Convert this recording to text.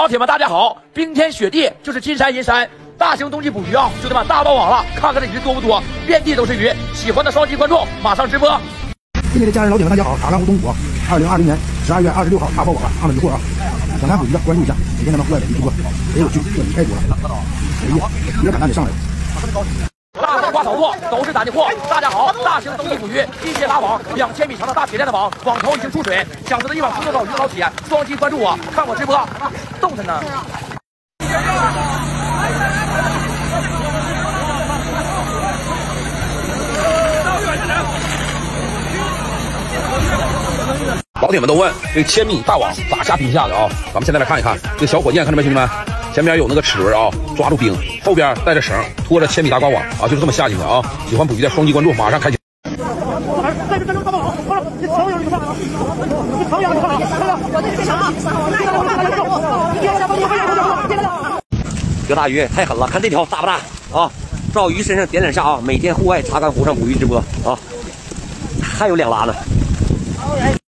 老铁们，大家好！冰天雪地就是金山银山，大型冬季捕鱼啊，兄弟们大爆网了！看看这鱼多不多，遍地都是鱼。喜欢的双击关注，马上直播。 亲爱的家人老铁们，大家好！卡干湖东捕，2020年12月26号大爆网了，看了渔获啊！想看捕鱼的关注一下，每天咱们户外捕鱼直播，贼有趣，这鱼太多了。哎呀，鱼的胆量得上来了。 大黄瓜炒作都是咱的货。大家好，大型冬季捕鱼，一接拉网，2000米长的大铁链的网，网头已经出水。想知道一网出多少鱼的老铁，双击关注我，看我直播，动弹呢。 老铁们都问这1000米大网咋下冰下的啊？咱们现在来看一看这小火箭，看着没，兄弟们？前面有那个齿轮啊，抓住冰，后边带着绳，拖着1000米大挂网啊，就是这么下进去啊！喜欢捕鱼的双击关注，马上开启。 钓大鱼太狠了，看这条大不大啊？照鱼身上点下啊！每天户外查干湖上捕鱼直播啊，还有2拉呢。